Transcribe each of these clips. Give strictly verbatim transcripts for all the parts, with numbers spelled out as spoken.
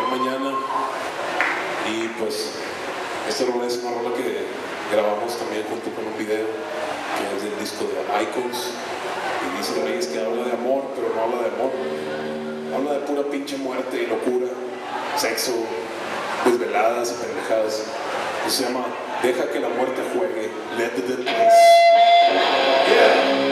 mañana. Y pues esta rola es una rola que grabamos también junto con un video que es del disco de Icons. Y dice Reyes que habla de amor, pero no habla de amor. Habla de pura pinche muerte y locura, sexo, desveladas y pendejadas. Y se llama Deja que la muerte juegue, Let the Dead Place. Yeah.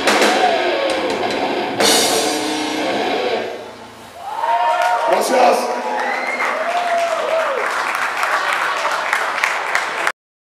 Gracias.